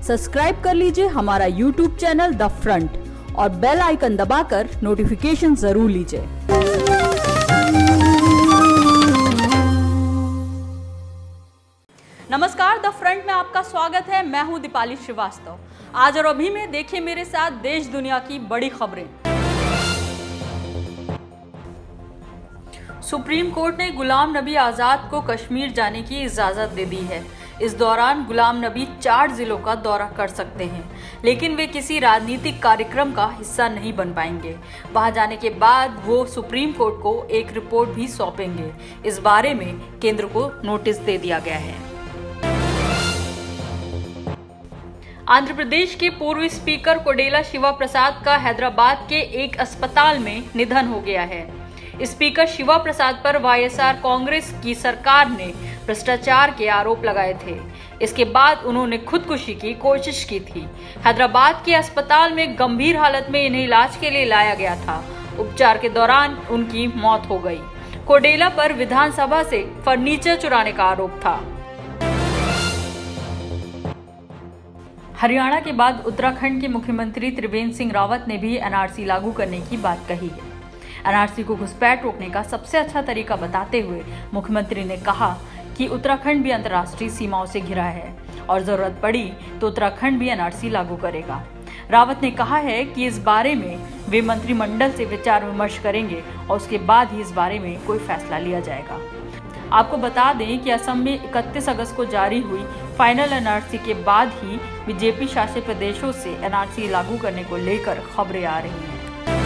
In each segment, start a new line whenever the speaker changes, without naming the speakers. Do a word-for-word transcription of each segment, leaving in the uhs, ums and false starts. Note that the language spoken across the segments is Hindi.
सब्सक्राइब कर लीजिए हमारा यूट्यूब चैनल द फ्रंट और बेल आइकन दबाकर नोटिफिकेशन जरूर लीजिए। नमस्कार, द फ्रंट में आपका स्वागत है। मैं हूं दीपाली श्रीवास्तव। आज और अभी में देखिए मेरे साथ देश दुनिया की बड़ी खबरें। सुप्रीम कोर्ट ने गुलाम नबी आजाद को कश्मीर जाने की इजाजत दे दी है। इस दौरान गुलाम नबी चार जिलों का दौरा कर सकते हैं, लेकिन वे किसी राजनीतिक कार्यक्रम का हिस्सा नहीं बन पाएंगे। वहां जाने के बाद वो सुप्रीम कोर्ट को एक रिपोर्ट भी सौंपेंगे। इस बारे में केंद्र को नोटिस दे दिया गया है। आंध्र प्रदेश के पूर्व स्पीकर कोडेला शिवा प्रसाद का हैदराबाद के एक अस्पताल में निधन हो गया है। स्पीकर शिवा प्रसाद पर वाई एस आर कांग्रेस की सरकार ने भ्रष्टाचार के आरोप लगाए थे। इसके बाद उन्होंने खुदकुशी की कोशिश की थी। हैदराबाद के अस्पताल में गंभीर हालत में इन्हें इलाज के लिए लाया गया था। उपचार के दौरान उनकी मौत हो गई। कोडेला पर विधानसभा से फर्नीचर चुराने का आरोप था। हरियाणा के बाद उत्तराखंड के मुख्यमंत्री त्रिवेंद्र सिंह रावत ने भी एन आर सी लागू करने की बात कही है। एन आर सी को घुसपैठ रोकने का सबसे अच्छा तरीका बताते हुए मुख्यमंत्री ने कहा कि उत्तराखंड भी अंतर्राष्ट्रीय सीमाओं से घिरा है और जरूरत पड़ी तो उत्तराखंड भी एन आर सी लागू करेगा। रावत ने कहा है कि इस बारे में वे मंत्रिमंडल से विचार विमर्श करेंगे और उसके बाद ही इस बारे में कोई फैसला लिया जाएगा। आपको बता दें कि असम में इकतीस अगस्त को जारी हुई फाइनल एन आर सी के बाद ही बीजेपी शासित प्रदेशों से एन आर सी लागू करने को लेकर खबरें आ रही हैं।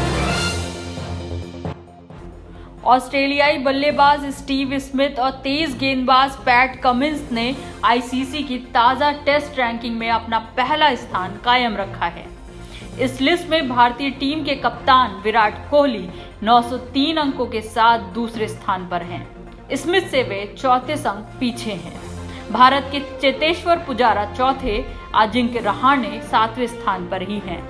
ऑस्ट्रेलियाई बल्लेबाज स्टीव स्मिथ और तेज गेंदबाज पैट कमिंस ने आई सी सी की ताज़ा टेस्ट रैंकिंग में अपना पहला स्थान कायम रखा है। इस लिस्ट में भारतीय टीम के कप्तान विराट कोहली नौ सौ तीन अंकों के साथ दूसरे स्थान पर हैं। स्मिथ से वे चौंतीस अंक पीछे हैं। भारत के चेतेश्वर पुजारा चौथे, अजिंक्य रहाणे सातवें स्थान पर ही हैं।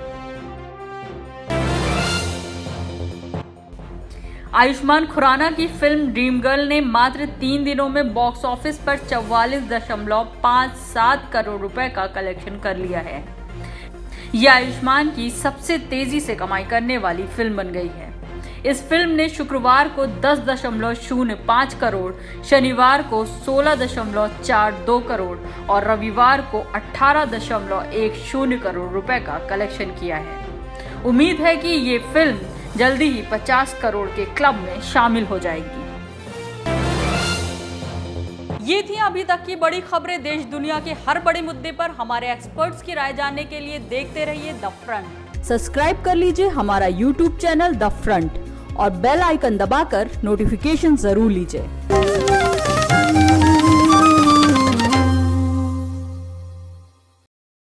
आयुष्मान खुराना की फिल्म ड्रीम गर्ल ने मात्र तीन दिनों में बॉक्स ऑफिस पर चौवालीस दशमलव पाँच सात करोड़ रुपए का कलेक्शन कर लिया है। यह आयुष्मान की सबसे तेजी से कमाई करने वाली फिल्म बन गई है। इस फिल्म ने शुक्रवार को दस दशमलव शून्य पाँच करोड़, शनिवार को सोलह दशमलव चार दो करोड़ और रविवार को अठारह दशमलव एक शून्य करोड़ रुपए का कलेक्शन किया है। उम्मीद है कि ये फिल्म जल्दी ही पचास करोड़ के क्लब में शामिल हो जाएगी। ये थी अभी तक की बड़ी खबरें। देश दुनिया के हर बड़े मुद्दे पर हमारे एक्सपर्ट्स की राय जानने के लिए देखते रहिए द फ्रंट। सब्सक्राइब कर लीजिए हमारा यूट्यूब चैनल द फ्रंट और बेल आइकन दबाकर नोटिफिकेशन जरूर लीजिए।